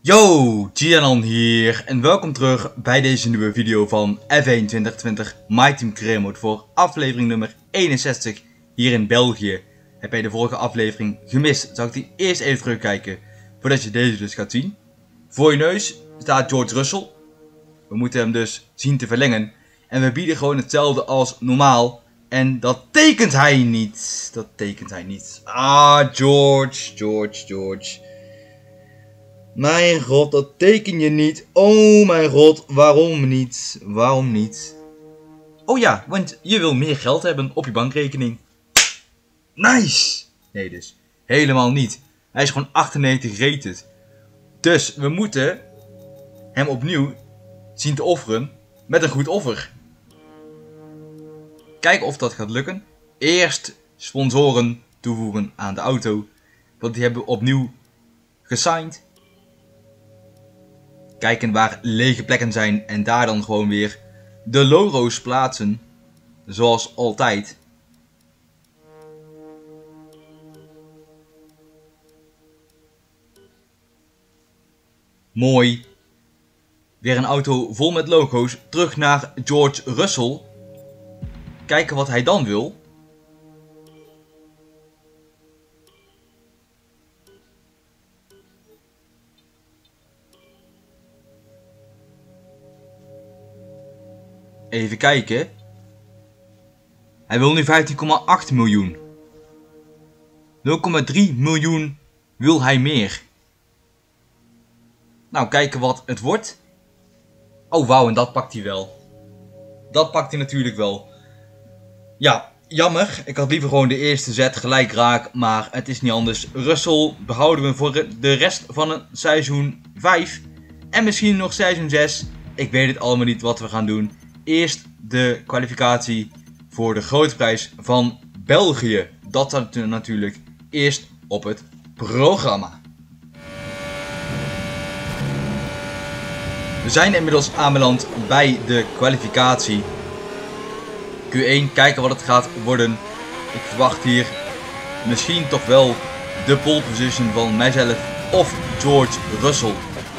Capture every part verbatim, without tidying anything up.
Yo, Gianan hier en welkom terug bij deze nieuwe video van F één twintig twintig My Team Career Mode voor aflevering nummer eenenzestig hier in België. Heb jij de vorige aflevering gemist, zou ik die eerst even terugkijken voordat je deze dus gaat zien. Voor je neus staat George Russell. We moeten hem dus zien te verlengen en we bieden gewoon hetzelfde als normaal en dat tekent hij niet. Dat tekent hij niet. Ah, George, George, George. Mijn god, dat teken je niet. Oh mijn god, waarom niet? Waarom niet? Oh ja, want je wil meer geld hebben op je bankrekening. Nice! Nee dus, helemaal niet. Hij is gewoon achtennegentig rated. Dus we moeten hem opnieuw zien te offeren met een goed offer. Kijken of dat gaat lukken. Eerst sponsoren toevoegen aan de auto. Want die hebben we opnieuw gesigned. Kijken waar lege plekken zijn en daar dan gewoon weer de logo's plaatsen. Zoals altijd. Mooi. Weer een auto vol met logo's. Terug naar George Russell. Kijken wat hij dan wil. Even kijken. Hij wil nu vijftien komma acht miljoen. nul komma drie miljoen wil hij meer. Nou, kijken wat het wordt. Oh, wauw, en dat pakt hij wel. Dat pakt hij natuurlijk wel. Ja, jammer. Ik had liever gewoon de eerste zet gelijk raak. Maar het is niet anders. Russell behouden we voor de rest van het seizoen vijf. En misschien nog seizoen zes. Ik weet het allemaal niet wat we gaan doen. Eerst de kwalificatie voor de grote prijs van België. Dat staat natuurlijk eerst op het programma. We zijn inmiddels aanbeland bij de kwalificatie. Q één, kijken wat het gaat worden. Ik verwacht hier misschien toch wel de pole position van mijzelf of George Russell.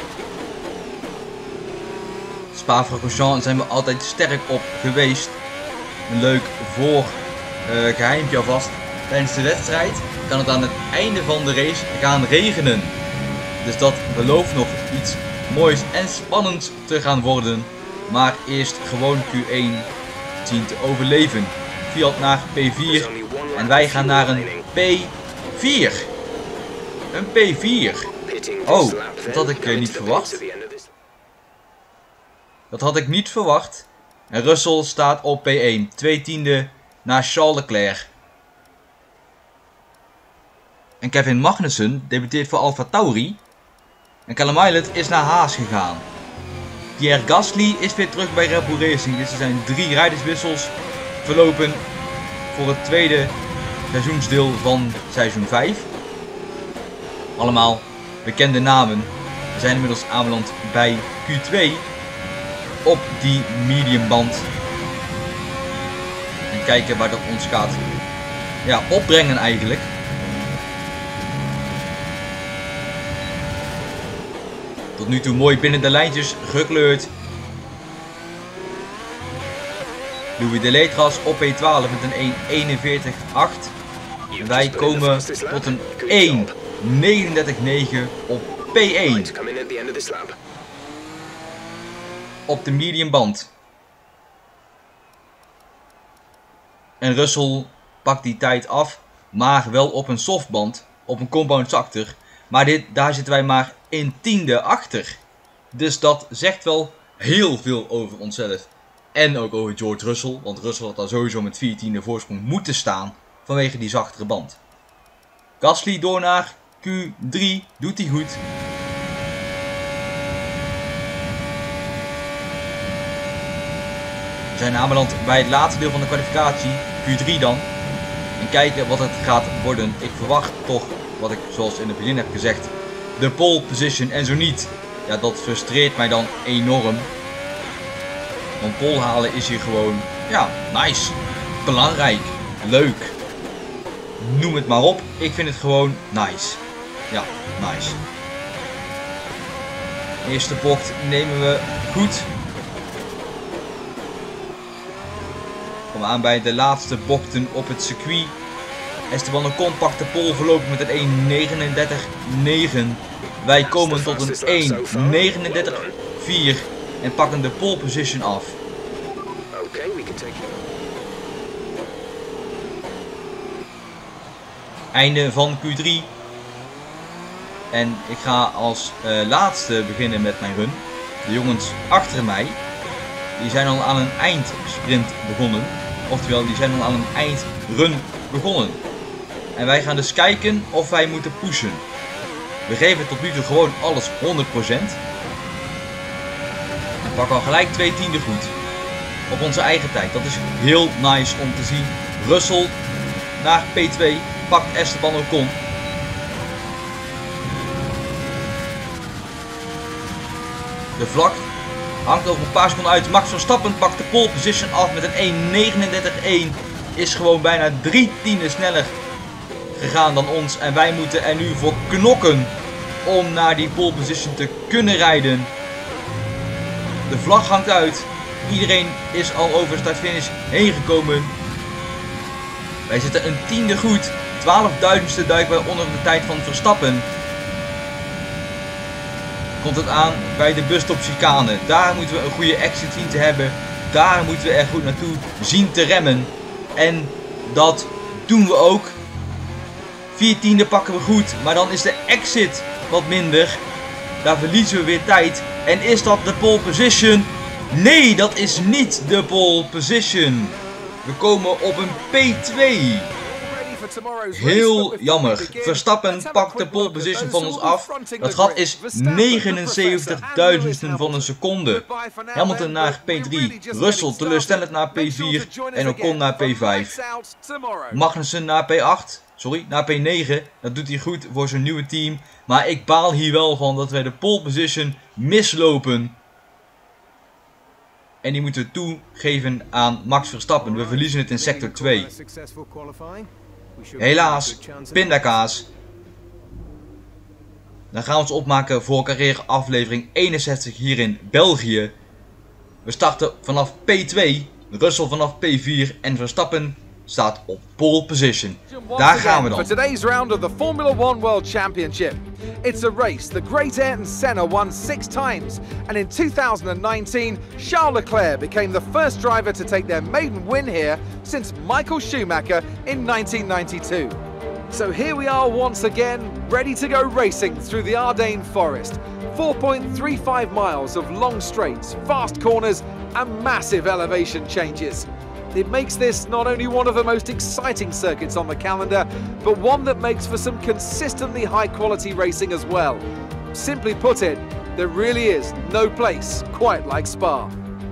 Spa-Francorchamps zijn we altijd sterk op geweest. Een leuk voor uh, geheimpje alvast. Tijdens de wedstrijd kan het aan het einde van de race gaan regenen. Dus dat belooft nog iets moois en spannends te gaan worden. Maar eerst gewoon Q één zien te overleven. Fiat naar P vier en wij gaan naar een P vier. Een P vier. Oh, dat had ik uh, niet verwacht. Dat had ik niet verwacht. En Russell staat op P één. Twee tiende naar Charles Leclerc. En Kevin Magnussen debuteert voor AlphaTauri. En Callum Ilott is naar Haas gegaan. Pierre Gasly is weer terug bij Red Bull Racing. Dus er zijn drie rijderswissels verlopen voor het tweede seizoensdeel van seizoen vijf. Allemaal bekende namen. We zijn inmiddels aanbeland bij Q twee. Op die mediumband. En kijken waar dat ons gaat ja, opbrengen eigenlijk. Tot nu toe mooi binnen de lijntjes gekleurd. Louis Deletras op P twaalf met een één eenenveertig acht. En wij komen tot een één negenendertig negen op P één. Op de mediumband. En Russell pakt die tijd af. Maar wel op een softband. Op een compound zakter. Maar dit, daar zitten wij maar in tiende achter. Dus dat zegt wel heel veel over onszelf. En ook over George Russell. Want Russell had daar sowieso met vier tiende voorsprong moeten staan. Vanwege die zachtere band. Gasly door naar Q drie. Doet hij goed. We zijn aanbeland bij het laatste deel van de kwalificatie, Q drie dan. En kijken wat het gaat worden. Ik verwacht toch, wat ik zoals in het begin heb gezegd, de pole position. En zo niet, ja, dat frustreert mij dan enorm. Want pole halen is hier gewoon, ja, nice. Belangrijk, leuk. Noem het maar op. Ik vind het gewoon nice. Ja, nice. De eerste bocht nemen we goed. Komen aan bij de laatste bochten op het circuit. Esteban Ocon pakt de pole voorlopig met een één negenendertig negen. Wij komen tot een één negenendertig vier en pakken de pole position af. Einde van Q drie. En ik ga als uh, laatste beginnen met mijn run. De jongens achter mij, die zijn al aan een eindsprint begonnen. Oftewel, die zijn al aan een eindrun begonnen. En wij gaan dus kijken of wij moeten pushen. We geven tot nu toe gewoon alles honderd procent. En pakken al gelijk twee tienden goed. Op onze eigen tijd. Dat is heel nice om te zien. Russell naar P twee. Pakt Esteban Ocon. De vlag hangt over een paar seconden uit. Max Verstappen pakt de pole position af met een één negenendertig één. Is gewoon bijna drie tienden sneller gegaan dan ons. En wij moeten er nu voor knokken om naar die pole position te kunnen rijden. De vlag hangt uit. Iedereen is al over start-finish heen gekomen. Wij zitten een tiende goed. twaalfduizendste duiken wij onder de tijd van Verstappen. Komt het aan bij de busstop chicane. Daar moeten we een goede exit zien te hebben. Daar moeten we er goed naartoe zien te remmen. En dat doen we ook. Vier tiende pakken we goed. Maar dan is de exit wat minder. Daar verliezen we weer tijd. En is dat de pole position? Nee, dat is niet de pole position. We komen op een P twee. Heel jammer. Verstappen pakt de pole position van ons af. Dat gat is negenenzeventigduizendsten van een seconde. Hamilton naar P drie. Russell teleurstellend naar P vier. En Ocon naar P vijf. Magnussen naar P acht. Sorry, naar P negen. Dat doet hij goed voor zijn nieuwe team. Maar ik baal hier wel van dat wij de pole position mislopen. En die moeten we toegeven aan Max Verstappen. We verliezen het in sector twee. Helaas, pindakaas. Dan gaan we ons opmaken voor carrière aflevering eenenzestig hier in België. We starten vanaf P twee, Russell vanaf P vier en Verstappen staat op pole position. Daar gaan we dan. For today's round of the Formula One World Championship. It's a race the great Ayrton Senna won six times, and in two thousand nineteen, Charles Leclerc became the first driver to take their maiden win here since Michael Schumacher in nineteen ninety-two. So here we are once again, ready to go racing through the Ardennes forest. four point three five miles of long straights, fast corners and massive elevation changes. It makes this not only one of the most exciting circuits on the calendar, but one that makes for some consistently high quality racing as well. Simply put it, there really is no place quite like Spa.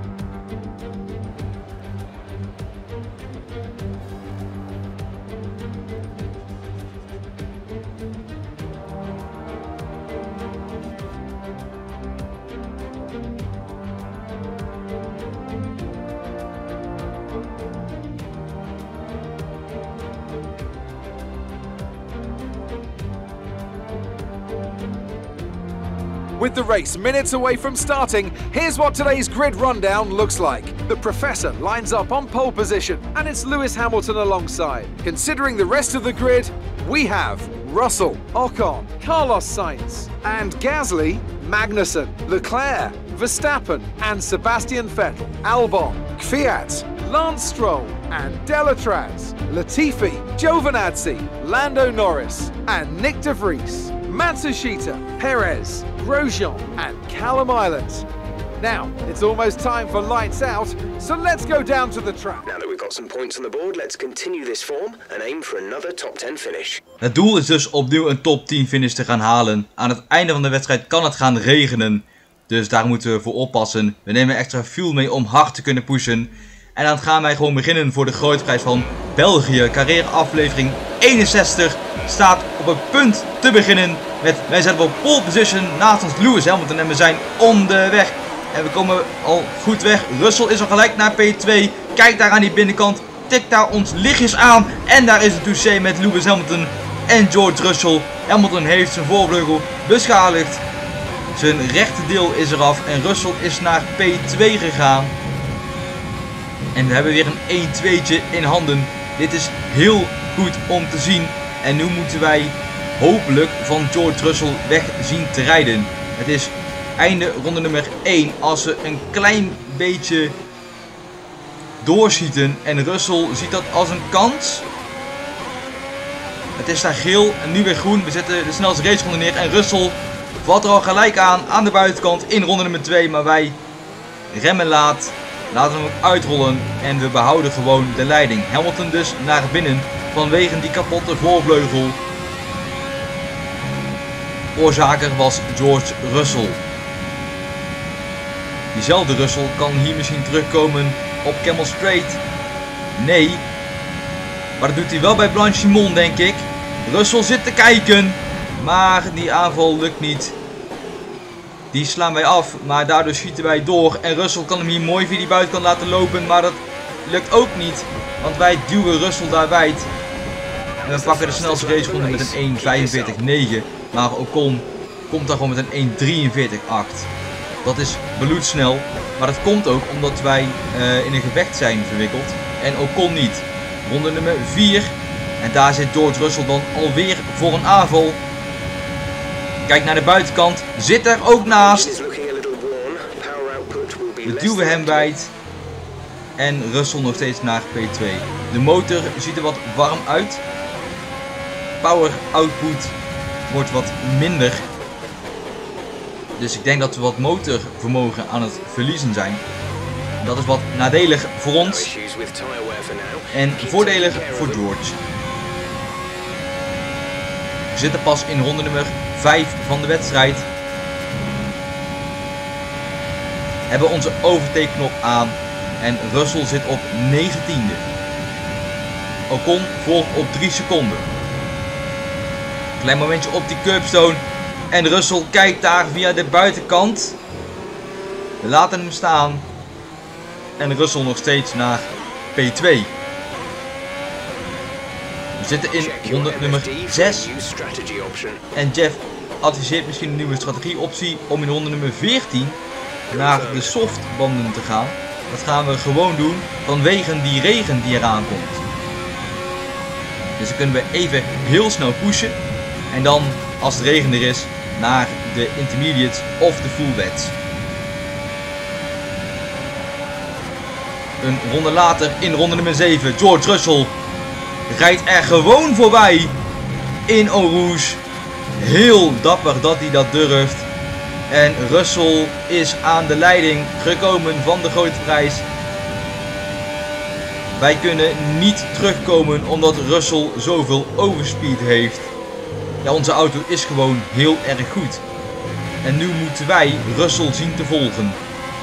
With the race minutes away from starting, here's what today's grid rundown looks like. The Professor lines up on pole position, and it's Lewis Hamilton alongside. Considering the rest of the grid, we have Russell, Ocon, Carlos Sainz, and Gasly, Magnussen, Leclerc, Verstappen, and Sebastian Vettel, Albon, Kvyat, Lance Stroll, and Delatraz, Latifi, Giovinazzi, Lando Norris, and Nick de Vries, Matsushita, Perez, Grosjean, and Callum Island. Now, it's almost time for lights out, so let's go down to the track. Now that we've got some points on the board, let's continue this form and aim for another top ten finish. Het doel is dus opnieuw een top tien finish te gaan halen. Aan het einde van de wedstrijd kan het gaan regenen. Dus daar moeten we voor oppassen. We nemen extra fuel mee om hard te kunnen pushen. En dan gaan wij gewoon beginnen voor de grote prijs van België. Carrière aflevering eenenzestig staat op het punt te beginnen. Met, wij zijn op pole position naast ons Lewis Hamilton en we zijn onderweg. En we komen al goed weg. Russell is al gelijk naar P twee. Kijk daar aan die binnenkant. Tikt daar ons lichtjes aan. En daar is het touché met Lewis Hamilton en George Russell. Hamilton heeft zijn voorvleugel beschadigd. Zijn rechterdeel is eraf en Russell is naar P twee gegaan. En we hebben weer een één tweetje in handen. Dit is heel goed om te zien. En nu moeten wij hopelijk van George Russell weg zien te rijden. Het is einde ronde nummer één. Als we een klein beetje doorschieten en Russell ziet dat als een kans. Het is daar geel en nu weer groen. We zetten de snelste raceronde neer en Russell valt er al gelijk aan aan de buitenkant in ronde nummer twee. Maar wij remmen laat, laten hem ook uitrollen en we behouden gewoon de leiding. Hamilton dus naar binnen vanwege die kapotte voorvleugel. Oorzaker was George Russell. Diezelfde Russell kan hier misschien terugkomen op Camel Straight. Nee. Maar dat doet hij wel bij Blanchimont, denk ik. Russell zit te kijken. Maar die aanval lukt niet. Die slaan wij af. Maar daardoor schieten wij door. En Russell kan hem hier mooi via die buitenkant laten lopen. Maar dat lukt ook niet. Want wij duwen Russell daar wijd. En we pakken de snelste raceronde met een één vijfenveertig negen. Maar Ocon komt daar gewoon met een één drieënveertig acht. Dat is bloedsnel. Maar dat komt ook omdat wij uh, in een gevecht zijn verwikkeld. En Ocon niet. Ronde nummer vier. En daar zit George Russell dan alweer voor een aanval. Kijk naar de buitenkant. Zit er ook naast. We duwen hem wijd. En Russell nog steeds naar P twee. De motor ziet er wat warm uit. Power output wordt wat minder. Dus ik denk dat we wat motorvermogen aan het verliezen zijn. Dat is wat nadelig voor ons. En voordelig voor George. We zitten pas in ronde nummer vijf van de wedstrijd. Hebben onze overtake knop aan. En Russell zit op negentiende. Ocon volgt op drie seconden. Klein momentje op die curbstone. En Russell kijkt daar via de buitenkant. We laten hem staan. En Russell nog steeds naar P twee. We zitten in ronde nummer zes. En Jeff adviseert misschien een nieuwe strategieoptie om in ronde nummer veertien naar de softbanden te gaan. Dat gaan we gewoon doen vanwege die regen die eraan komt. Dus dan kunnen we even heel snel pushen. En dan, als het regen er is, naar de intermediates of de full wets. Een ronde later, in ronde nummer zeven, George Russell rijdt er gewoon voorbij in Eau Rouge. Heel dapper dat hij dat durft. En Russell is aan de leiding gekomen van de grote prijs. Wij kunnen niet terugkomen omdat Russell zoveel overspeed heeft. Ja, onze auto is gewoon heel erg goed. En nu moeten wij Russell zien te volgen.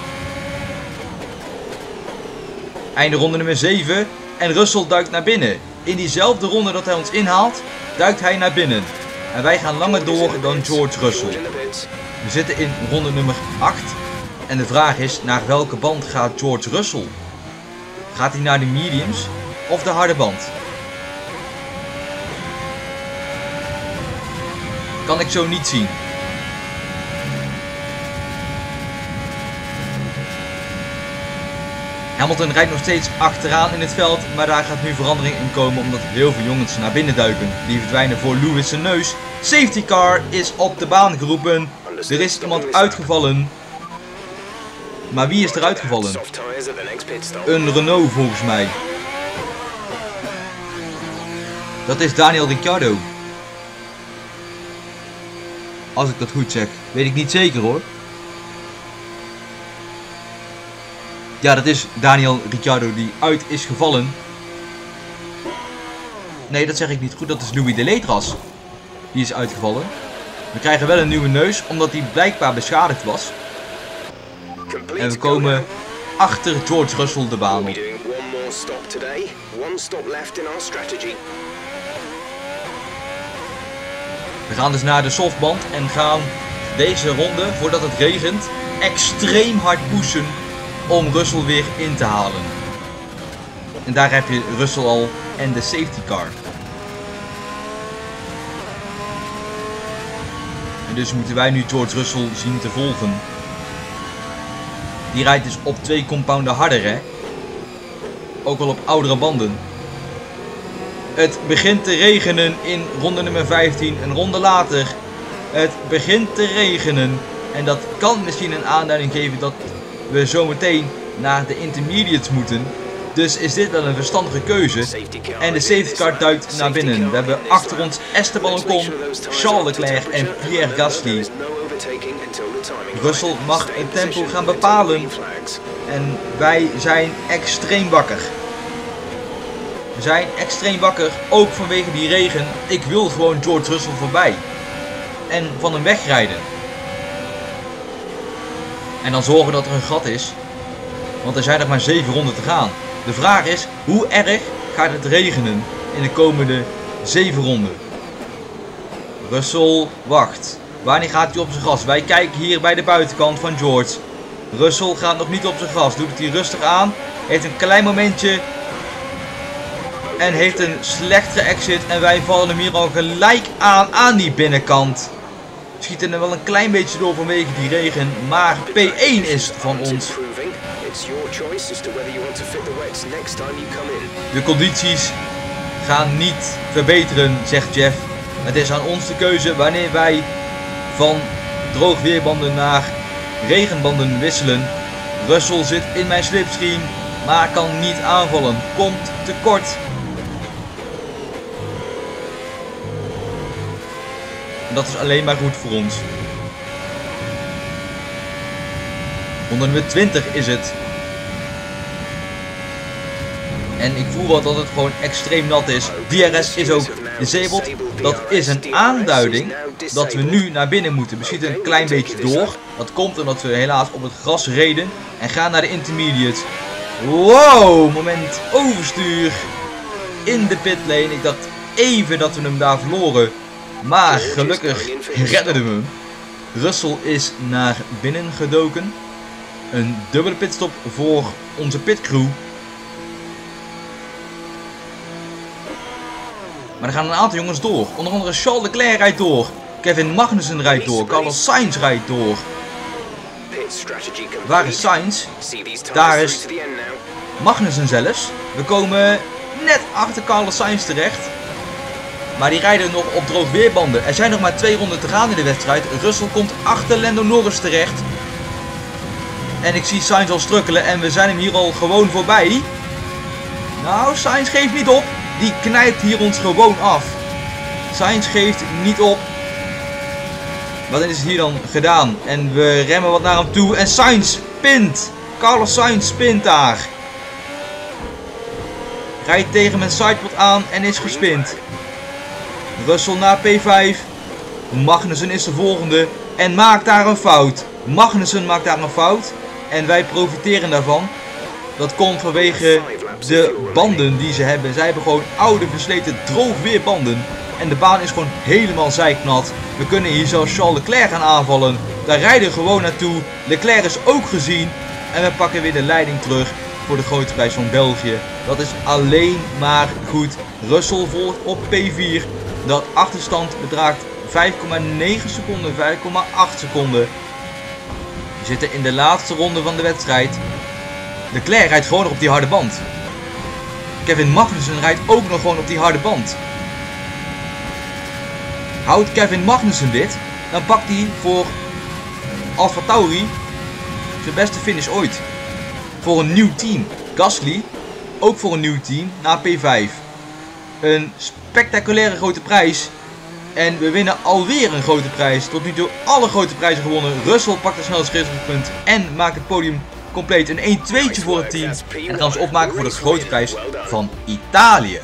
Einde ronde nummer zeven. En Russell duikt naar binnen. In diezelfde ronde dat hij ons inhaalt, duikt hij naar binnen. En wij gaan langer door dan George Russell. We zitten in ronde nummer acht. En de vraag is, naar welke band gaat George Russell? Gaat hij naar de mediums of de harde band? Kan ik zo niet zien. Hamilton rijdt nog steeds achteraan in het veld, maar daar gaat nu verandering in komen omdat heel veel jongens naar binnen duiken. Die verdwijnen voor Lewis zijn neus. Safety car is op de baan geroepen. Er is iemand uitgevallen. Maar wie is er uitgevallen? Een Renault volgens mij. Dat is Daniel Ricciardo. Als ik dat goed zeg. Weet ik niet zeker hoor. Ja, dat is Daniel Ricciardo die uit is gevallen. Nee, dat zeg ik niet goed. Dat is Louis Deletras. Die is uitgevallen. We krijgen wel een nieuwe neus, omdat die blijkbaar beschadigd was. En we komen achter George Russell de baan op. We gaan dus naar de softband en gaan deze ronde, voordat het regent, extreem hard pushen om Russell weer in te halen. En daar heb je Russell al en de safety car. En dus moeten wij nu George Russell zien te volgen. Die rijdt dus op twee compounden harder, hè. Ook al op oudere banden. Het begint te regenen in ronde nummer vijftien. Een ronde later. Het begint te regenen. En dat kan misschien een aanduiding geven dat we zometeen naar de intermediates moeten. Dus is dit wel een verstandige keuze. En de safety car duikt naar binnen. We hebben achter ons Esteban Ocon, Charles Leclerc en Pierre Gasly. Russell mag het tempo gaan bepalen. En wij zijn extreem wakker. We zijn extreem wakker, ook vanwege die regen. Ik wil gewoon George Russell voorbij. En van hem wegrijden. En dan zorgen dat er een gat is. Want er zijn nog maar zeven ronden te gaan. De vraag is, hoe erg gaat het regenen in de komende zeven ronden? Russell wacht. Wanneer gaat hij op zijn gas? Wij kijken hier bij de buitenkant van George. Russell gaat nog niet op zijn gas. Doet het hier rustig aan. Heeft een klein momentje. En heeft een slechtere exit. En wij vallen hem hier al gelijk aan aan die binnenkant. Schieten er wel een klein beetje door vanwege die regen. Maar P één is van ons. De condities gaan niet verbeteren, zegt Jeff. Het is aan ons de keuze wanneer wij van droogweerbanden naar regenbanden wisselen. Russell zit in mijn slipstream, maar kan niet aanvallen. Komt tekort. En dat is alleen maar goed voor ons. Ronde nummer twintig is het. En ik voel wel dat het gewoon extreem nat is. D R S is ook disabled. Dat is een aanduiding dat we nu naar binnen moeten. We schieten een klein beetje door. Dat komt omdat we helaas op het gras reden. En gaan naar de intermediate. Wow, moment overstuur. In de pitlane. Ik dacht even dat we hem daar verloren. Maar gelukkig redden we hem. Russell is naar binnen gedoken. Een dubbele pitstop voor onze pitcrew. Maar er gaan een aantal jongens door. Onder andere Charles Leclerc rijdt door. Kevin Magnussen rijdt door. Carlos Sainz rijdt door. Waar is Sainz? Daar is Magnussen zelfs. We komen net achter Carlos Sainz terecht. Maar die rijden nog op droogweerbanden. Er zijn nog maar twee ronden te gaan in de wedstrijd. Russell komt achter Lando Norris terecht. En ik zie Sainz al strukkelen. En we zijn hem hier al gewoon voorbij. Nou, Sainz geeft niet op. Die knijpt hier ons gewoon af. Sainz geeft niet op. Wat is hier dan gedaan? En we remmen wat naar hem toe. En Sainz spint. Carlos Sainz spint daar. Rijdt tegen mijn sidepod aan en is gespind. Russell naar P vijf. Magnussen is de volgende. En maakt daar een fout. Magnussen maakt daar een fout. En wij profiteren daarvan. Dat komt vanwege de banden die ze hebben. Zij hebben gewoon oude versleten droogweerbanden. En de baan is gewoon helemaal zeiknat. We kunnen hier zelfs Charles Leclerc gaan aanvallen. Daar rijden we gewoon naartoe. Leclerc is ook gezien. En we pakken weer de leiding terug voor de grote prijs van België. Dat is alleen maar goed. Russell volgt op P vier. Dat achterstand bedraagt vijf komma negen seconden, vijf komma acht seconden. We zitten in de laatste ronde van de wedstrijd. Leclerc rijdt gewoon nog op die harde band. Kevin Magnussen rijdt ook nog gewoon op die harde band. Houdt Kevin Magnussen dit, dan pakt hij voor AlphaTauri zijn beste finish ooit. Voor een nieuw team. Gasly, ook voor een nieuw team, naar P vijf. Een spectaculaire grote prijs. En we winnen alweer een grote prijs. Tot nu toe alle grote prijzen gewonnen. Russell pakt het snelste resultaatpunt en maakt het podium compleet. Een één tweetje voor het team. En dan gaan we ons opmaken voor de grote prijs van Italië.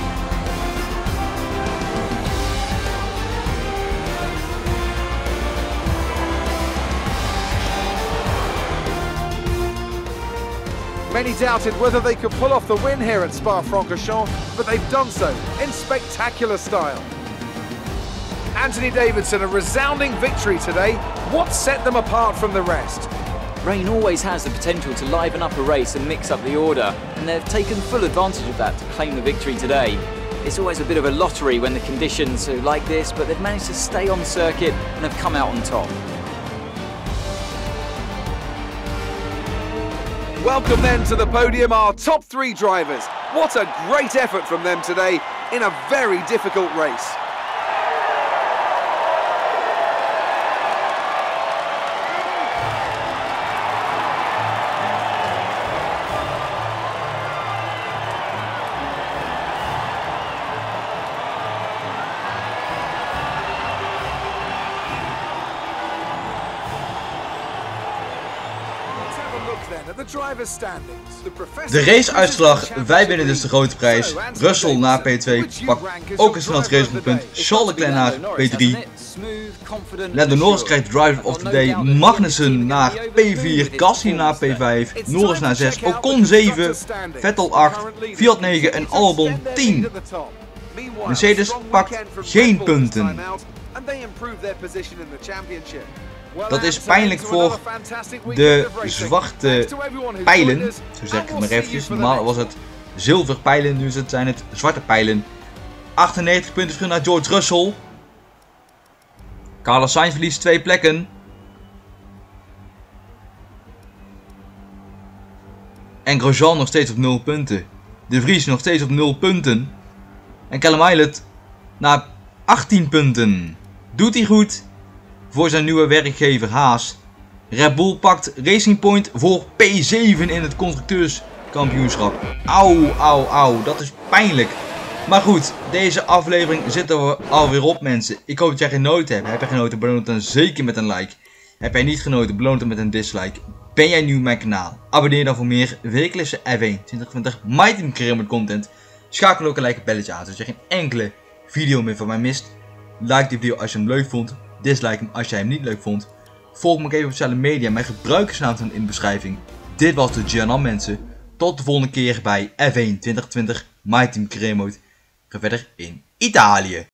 Many doubted whether they could pull off the win here at Spa-Francorchamps, but they've done so in spectacular style. Anthony Davidson, a resounding victory today. What set them apart from the rest? Rain always has the potential to liven up a race and mix up the order, and they've taken full advantage of that to claim the victory today. It's always a bit of a lottery when the conditions are like this, but they've managed to stay on circuit and have come out on top. Welcome then to the podium, our top three drivers. What a great effort from them today in a very difficult race. De raceuitslag, wij winnen dus de grote prijs. Russell na P twee pakt ook een snel racepunt. Charles Leclerc naar P drie. Lando Norris krijgt Driver of the Day. Magnussen naar P vier. Gasly naar P vijf. Norris naar zes. Ocon zeven. Vettel acht. Fiat negen en Albon tien. Mercedes pakt geen punten. Dat is pijnlijk voor de zwarte pijlen, zo zeg ik het maar eventjes. Normaal was het zilver pijlen, nu zijn het zwarte pijlen. achtennegentig punten verschil naar George Russell. Carlos Sainz verliest twee plekken. En Grosjean nog steeds op nul punten. De Vries nog steeds op nul punten. En Callum Ilott naar achttien punten. Doet hij goed voor zijn nieuwe werkgever Haas. Red Bull pakt Racing Point voor P zeven in het constructeurskampioenschap. Auw, auw, auw. Dat is pijnlijk. Maar goed, deze aflevering zit er alweer op, mensen. Ik hoop dat jij genoten hebt. Heb je genoten, beloon het dan zeker met een like. Heb jij niet genoten, beloon het met een dislike. Ben jij nieuw op mijn kanaal? Abonneer dan voor meer wekelijkse F één twintig twintig My Team Career content. Schakel ook een like belletje aan, zodat je geen enkele video meer van mij mist. Like die video als je hem leuk vond. Dislike hem als jij hem niet leuk vond. Volg me ook even op sociale media. Mijn gebruikersnaam staat in de beschrijving. Dit was de Giannan, mensen. Tot de volgende keer bij F één twintig twintig My Team Career Mode. Ga verder in Italië.